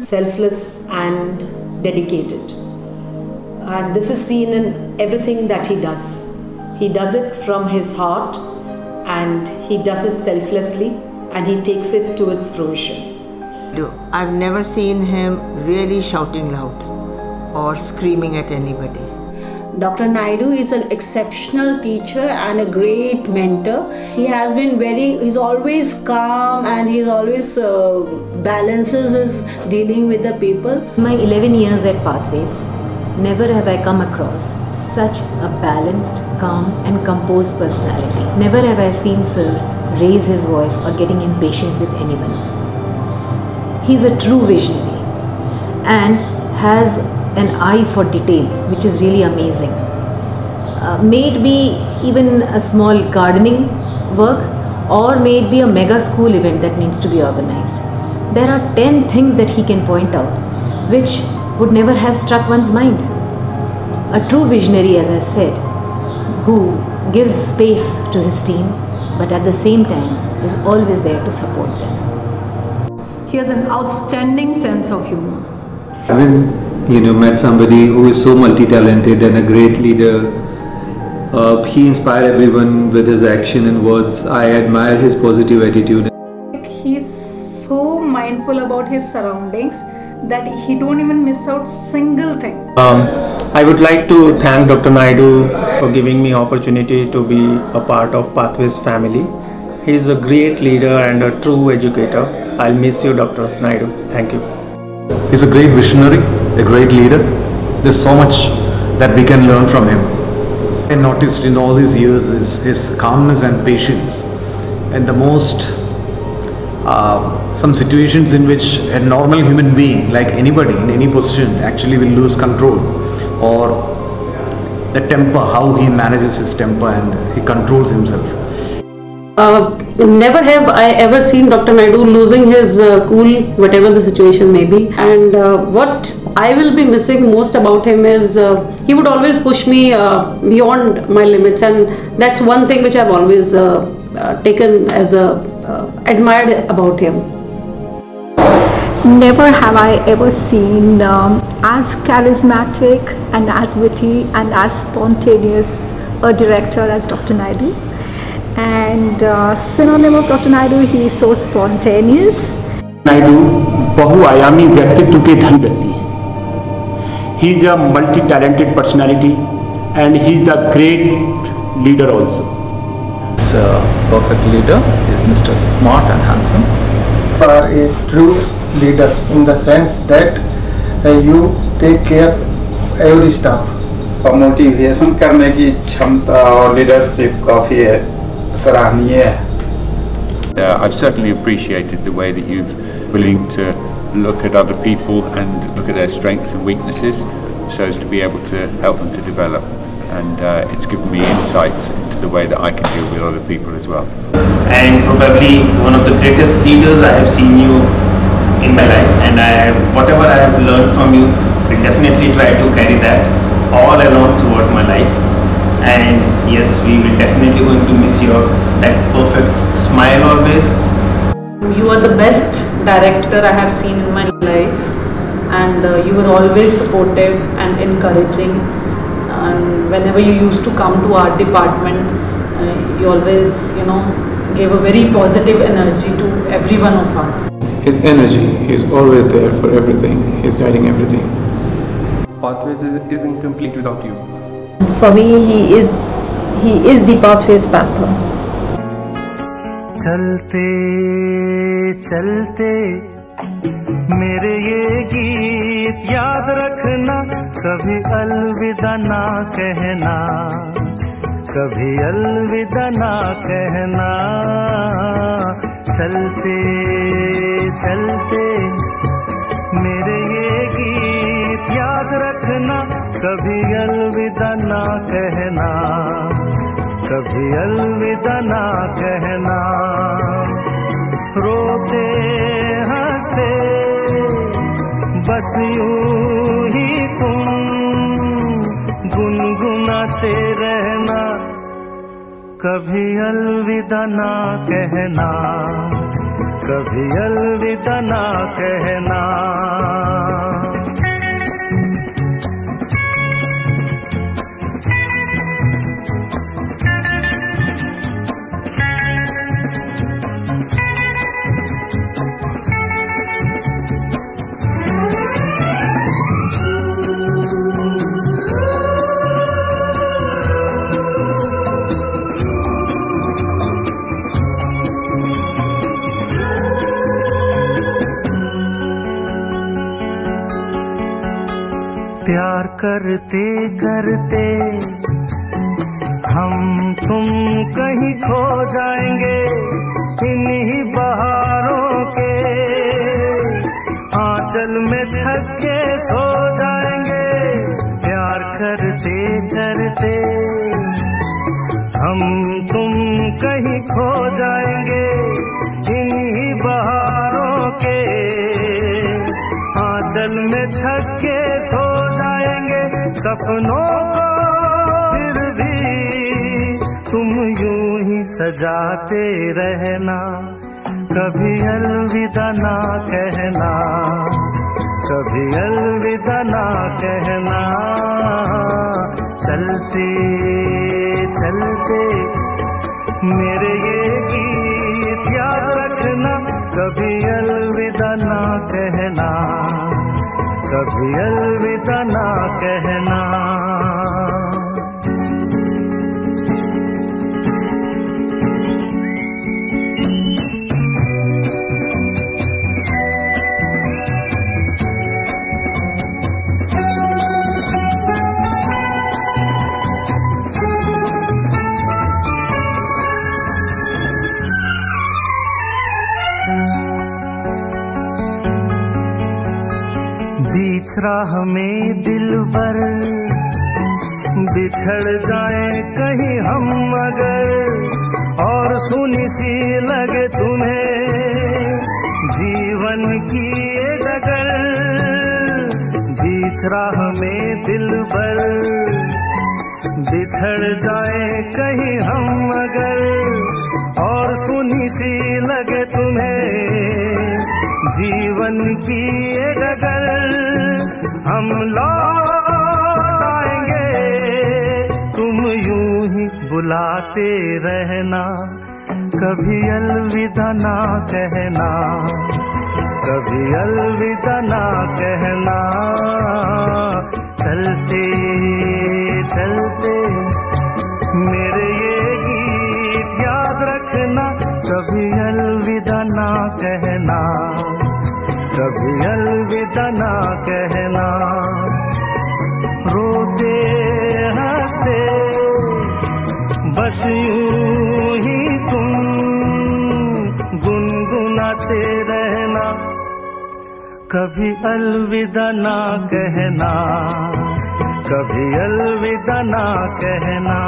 selfless and dedicated. And this is seen in everything that he does. He does it from his heart, and he does it selflessly, and he takes it to its fruition. I've never seen him really shouting loud or screaming at anybody. Dr. Naidu is an exceptional teacher and a great mentor. He's always calm, and he's always balances his dealing with the people. In my 11 years at Pathways, never have I come across such a balanced, calm and composed personality. Never have I seen Sir raise his voice or getting impatient with anyone. He's a true visionary and has an eye for detail, which is really amazing. May it be even a small gardening work, or may it be a mega school event that needs to be organized. There are 10 things that he can point out which would never have struck one's mind. A true visionary, as I said, who gives space to his team, but at the same time is always there to support them. He has an outstanding sense of humor. Having met somebody who is so multi-talented and a great leader, he inspired everyone with his action and words. I admire his positive attitude. He's so mindful about his surroundings that he don't even miss out single thing. I would like to thank Dr. Naidu for giving me opportunity to be a part of Pathways family. He is a great leader and a true educator. I'll miss you, Dr. Naidu. Thank you. He's a great visionary, a great leader. There's so much that we can learn from him. I noticed in all these years is his calmness and patience, and the most some situations in which a normal human being, like anybody in any position, actually will lose control, or the temper, how he manages his temper and he controls himself. Never have I ever seen Dr. Naidu losing his cool, whatever the situation may be. And what I will be missing most about him is he would always push me beyond my limits, and that's one thing which I've always taken as admired about him. Never have I ever seen as charismatic and as witty and as spontaneous a director as Dr. Naidu. And synonym of Dr. Naidu, he is so spontaneous. Naidu बहुआयामी व्यक्तित्व के धन व्यक्ति है. He is a multi-talented personality and he is the great leader also. This perfect leader is Mr. Smart and Handsome. A true leader in the sense that you take care every staff. Motivation करने की क्षमता और leadership काफी है, सराहनीय है. I've certainly appreciated the way that you've willing to look at other people and look at their strengths and weaknesses so as to be able to help them to develop, and it's given me insights into the way that I can deal with other people as well. And probably one of the greatest leaders I have seen you in my life, and whatever I have learned from you, I definitely try to carry that all along throughout my life. And yes, we will definitely going to miss that perfect smile always. You are the best director I have seen in my life, and you were always supportive and encouraging, and whenever you used to come to our department, you always gave a very positive energy to every one of us. His energy, he's always there for everything, he's guiding everything. Pathways is incomplete without you. For me, he is the Pathways Panther. चलते चलते मेरे ये गीत याद रखना, कभी अलविदा ना कहना, कभी अलविदा ना कहना. चलते चलते मेरे ये गीत याद रखना, कभी अलविदा ना कहना, कभी अलविदा ना कहना. रोते हंसते बस यूं ही तुम गुनगुनाते रहना, कभी अलविदा ना कहना, कभी अलविदा ना कहना. प्यार करते करते हम तुम कहीं खो जाएंगे इन्हीं बहारों के आंचल में थक के सो जाएंगे। प्यार करते करते हम तुम कहीं खो जाएंगे इन्हीं बहारों के आंचल में थक के सो जाएंगे। सपनों को फिर भी तुम यूं ही सजाते रहना, कभी अलविदा ना कहना, कभी अलविदा ना कहना। चलते चलते मेरे ये गीत याद रखना, कभी अलविदा ना कहना, कभी अलविदा ना कहना। बीच राह में दिलबर बिछड़ जाए कहीं हम मगर, और सुनी सी लगे तुम्हें जीवन की ये डगर। बीच राह में दिलबर बिछड़ जाए कहीं हम मगर, और सुनी सी लगे तुम्हें जीवन की ये डगर। हम लौट आएंगे तुम यूं ही बुलाते रहना, कभी अलविदा ना कहना, कभी अलविदा ना कहना। चलते चलते मेरे ये गीत याद रखना, कभी अलविदा ना कहना, कभी अलविदा ना कहना। रोते हंसते बस यूं ही तुम गुनगुनाते रहना, कभी अलविदा ना कहना, कभी अलविदा ना कहना।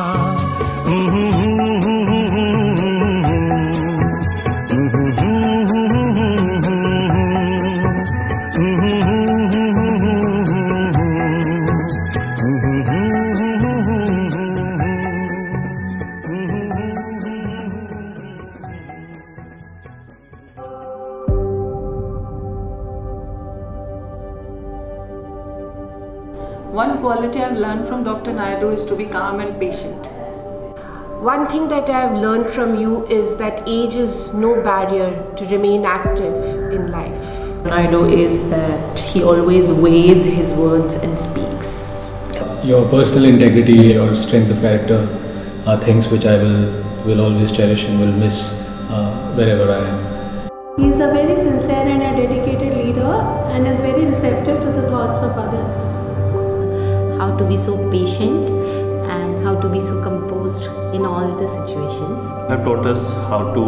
One quality I've learned from Dr. Naidu is to be calm and patient. One thing that I've learned from you is that age is no barrier to remain active in life. Naidu is that he always weighs his words and speaks. Your personal integrity, your strength of character are things which I will always cherish and will miss wherever I am. He is a very sincere and a dedicated leader and is very receptive to the thoughts of others. How to be so patient and how to be so composed in all the situations. They have taught us how to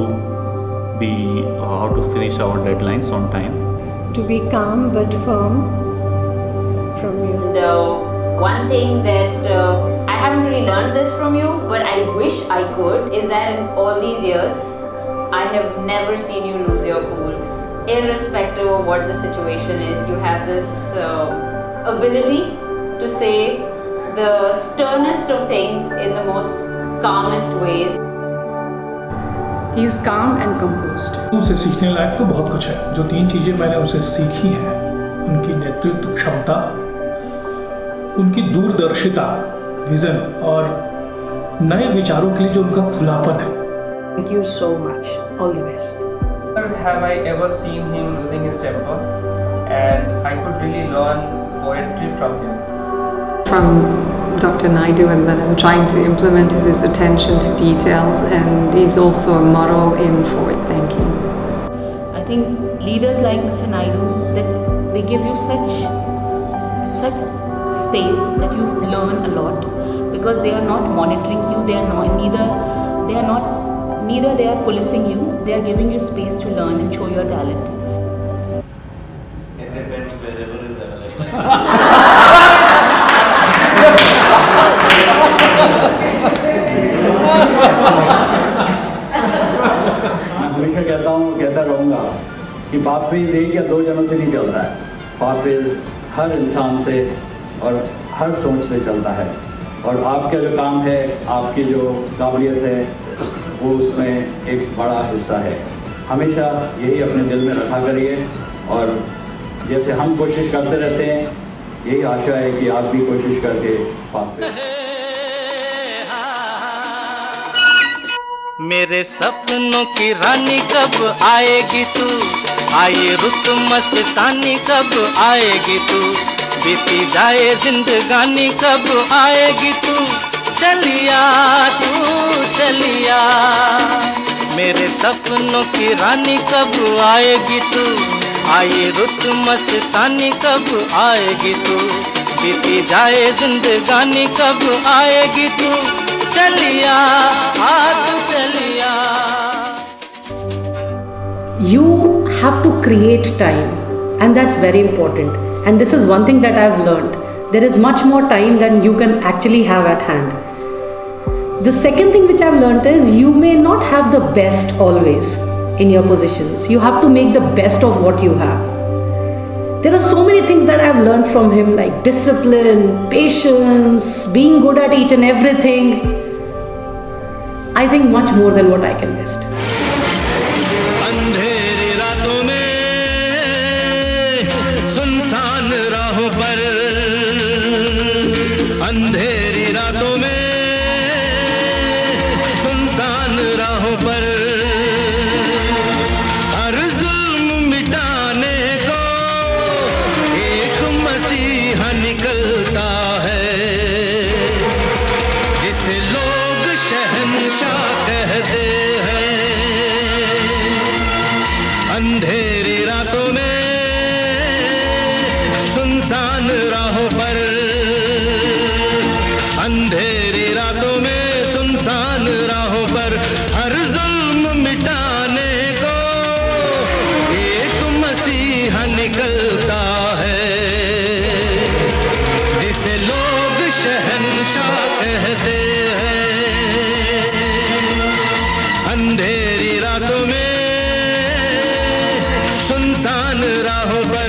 finish our deadlines on time. To be calm but firm from you. And one thing that I haven't really learned this from you, but I wish I could, is that in all these years, I have never seen you lose your cool. Irrespective of what the situation is, you have this ability to say the sternest of things in the most calmest ways. He is calm and composed. उनसे सीखने लायक तो बहुत कुछ है। जो 3 चीजें मैंने उनसे सीखी हैं, उनकी नेतृत्व क्षमता, उनकी दूरदर्शिता, विजन और नए विचारों के लिए जो उनका खुलापन है। Thank you so much. All the best. Have I ever seen him losing his temper, and I could really learn poetry from him. From Dr. Naidu, and that I'm trying to implement is his attention to details, and he's also a model in forward thinking. I think leaders like Mr. Naidu, that they give you such space that you learn a lot, because they are not monitoring you, they are policing you, they are giving you space to learn and show your talent. It depends wherever is available. मैं हमेशा कहता रहूँगा कि pathways एक या दो जनों से नहीं चलता है, पाथवेज हर इंसान से और हर सोच से चलता है, और आपका जो काम है, आपकी जो काबिलियत है, वो उसमें एक बड़ा हिस्सा है। हमेशा यही अपने दिल में रखा करिए, और जैसे हम कोशिश करते रहते हैं, यही आशा है कि आप भी कोशिश करके पाथवेज। मेरे सपनों की रानी कब आएगी तू, आई रुत मस्तानी कब आएगी तू, बीती जाए जिंदगानी कब आएगी तू, चलिया तू चलिया। मेरे सपनों की रानी कब आएगी तू, आई रुत मस्तानी कब आएगी तू, बीती जाए जिंदगानी कब आएगी तू, चलिया तू चलिया। You have to create time, and that's very important. And this is one thing that I've learned. There is much more time than you can actually have at hand. The second thing which I've learned is you may not have the best always in your positions. You have to make the best of what you have. There are so many things that I've learned from him, like discipline, patience, being good at each and everything. I think much more than what I can list. अंधेरी रातों में सुनसान राहों पर, अंधेरी रातों में सुनसान राहों पर, हर जुल्म मिटाने को एक मसीहा निकलता है, जिसे लोग शहंशाह कहते हैं। अंधेरी रातों में सुनसान राहों पर, अंधेरी रातों में सुनसान राहों पर, हर जुल्म मिटाने को एक मसीहा निकलता है, जिसे लोग शहंशाह कहते हैं। अंधेरी रातों में सुनसान राहों पर।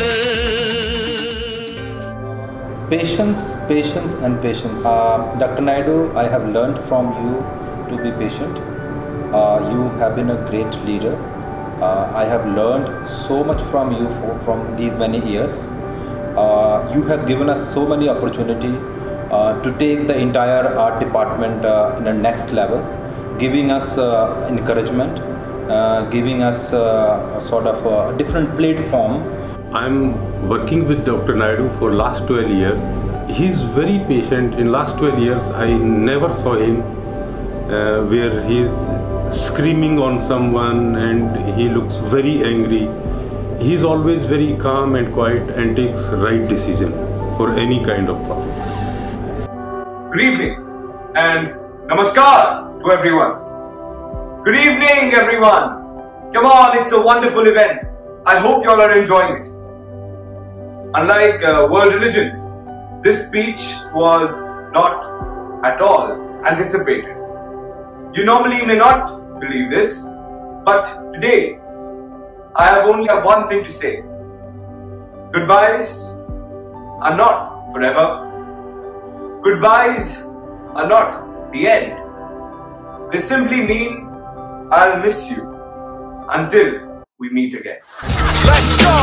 Patience, patience and patience. Dr. Naidu, I have learned from you to be patient. You have been a great leader. I have learned so much from you from these many years. You have given us so many opportunity to take the entire art department in a next level, giving us encouragement, giving us a sort of a different platform. I'm working with Dr. Naidu for last 12 years. He's very patient. In last 12 years, I never saw him where he's screaming on someone and he looks very angry. He's always very calm and quiet and takes right decision for any kind of problem. Good evening and namaskar to everyone. Good evening everyone. Come on, it's a wonderful event. I hope you all are enjoying it. Unlike world religions, this speech was not at all anticipated. You normally may not believe this, but today I have only one thing to say. Goodbyes are not forever. Goodbyes are not the end. They simply mean I'll miss you until we meet again. Let's go!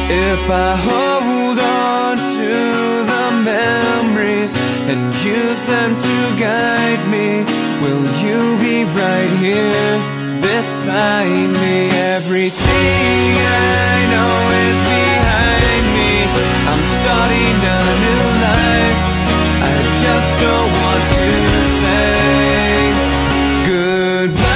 If I hold on to the memories and use them to guide me, will you be right here beside me? Everything I know is behind me. I'm starting a new life. I just don't want to say goodbye.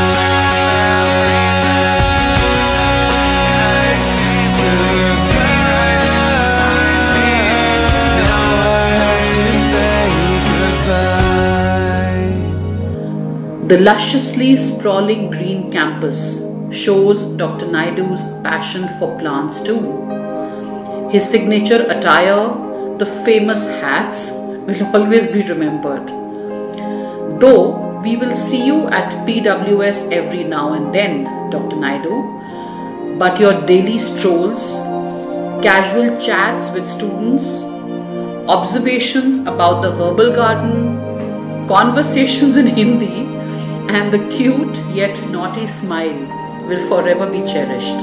The lusciously sprawling green campus shows Dr. Naidu's passion for plants too. His signature attire, the famous hats, will always be remembered. Though we will see you at PWS every now and then, Dr. Naidu, but your daily strolls, casual chats with students, observations about the Herbal Garden, conversations in Hindi, and the cute yet naughty smile will forever be cherished.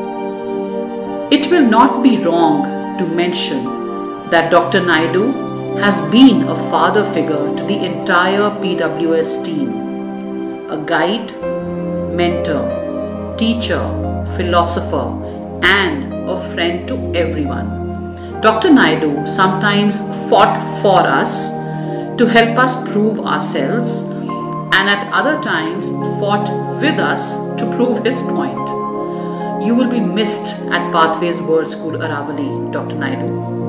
It will not be wrong to mention that Dr. Naidu has been a father figure to the entire PWS team, a guide, mentor, teacher, philosopher, and a friend to everyone. Dr. Naidu sometimes fought for us to help us prove ourselves, and at other times fought with us to prove his point. You will be missed at Pathways World School, Aravali, Dr. Naidu.